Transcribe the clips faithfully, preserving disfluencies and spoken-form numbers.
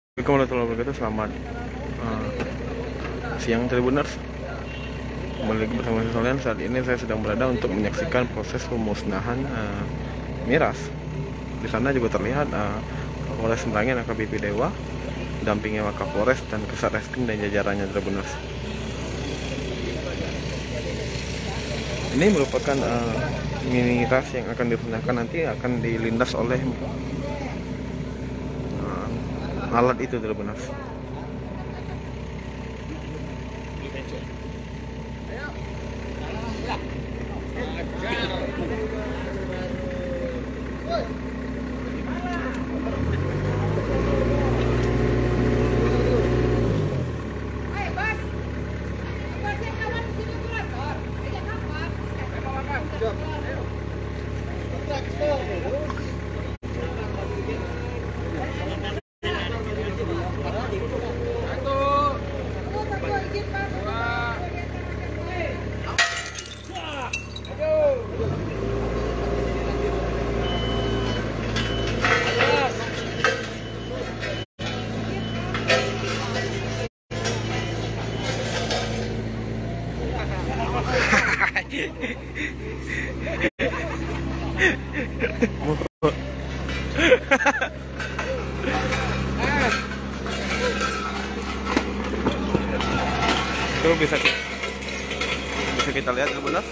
Assalamualaikum warahmatullahi wabarakatuh. Selamat uh, siang Tribuners. Kembali lagi bersama saya Solian. Saat ini saya sedang berada untuk menyaksikan proses pemusnahan uh, miras. Di sana juga terlihat uh, Kapolres Merangin A K B P Dewa, dampingi Wakapolres dan Kasat Reskrim dan jajarannya Tribuners. Ini merupakan uh, miras yang akan dimusnahkan, nanti akan dilindas oleh uh, alat itu Tribuners. Itu bisa bisa kita lihat benar.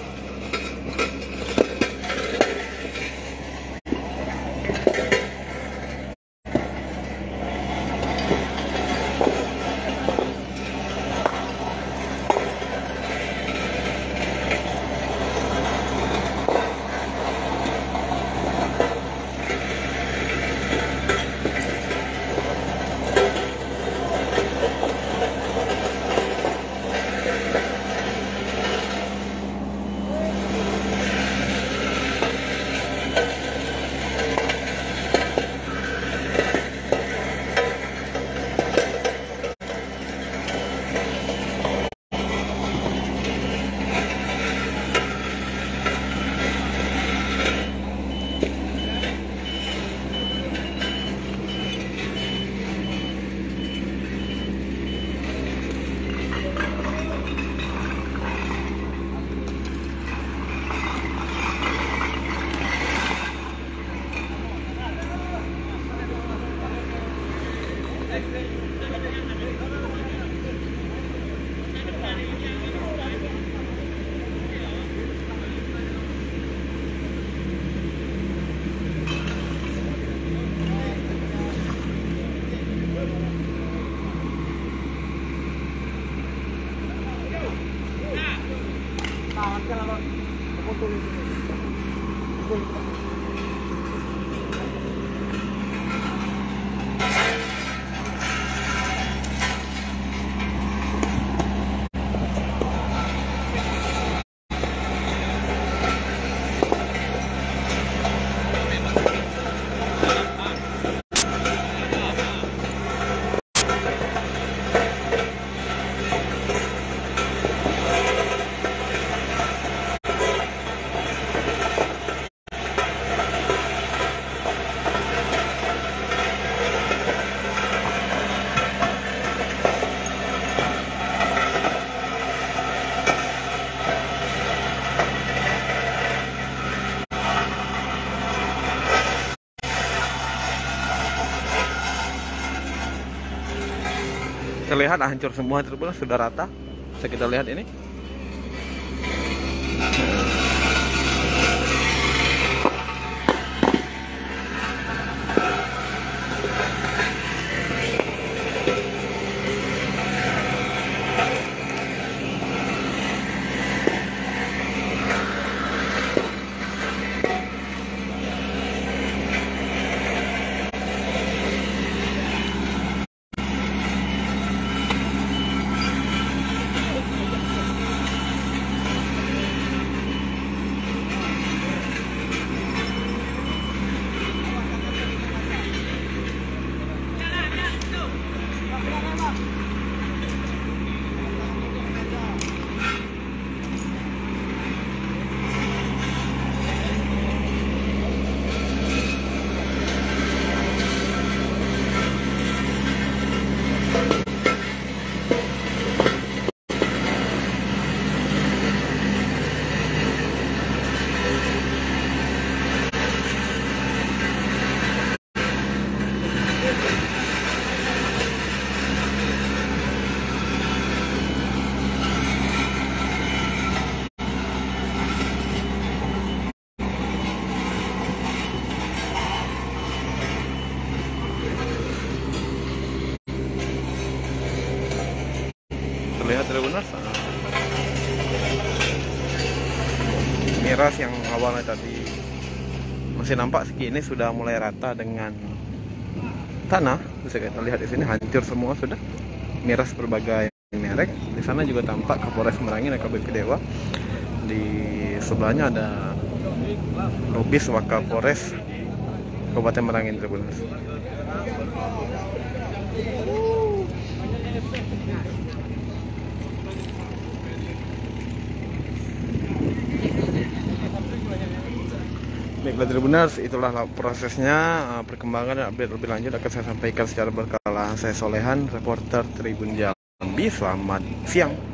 Terlihat hancur semua Tribuners, sudah rata. Bisa kita lihat ini. terlihat Tribuners, uh, miras yang awalnya tadi masih nampak segini sudah mulai rata dengan tanah. Bisa kita lihat di sini hancur semua sudah. Miras berbagai merek. Di sana juga tampak Kapolres Merangin A K B P Dewa. Di sebelahnya ada Lubis Wakapolres Kabupaten Merangin Tribuners. Baiklah Tribuners, itulah prosesnya. Perkembangan dan update lebih lanjut akan saya sampaikan secara berkala. Saya Solehan, reporter Tribun Jambi. Selamat siang.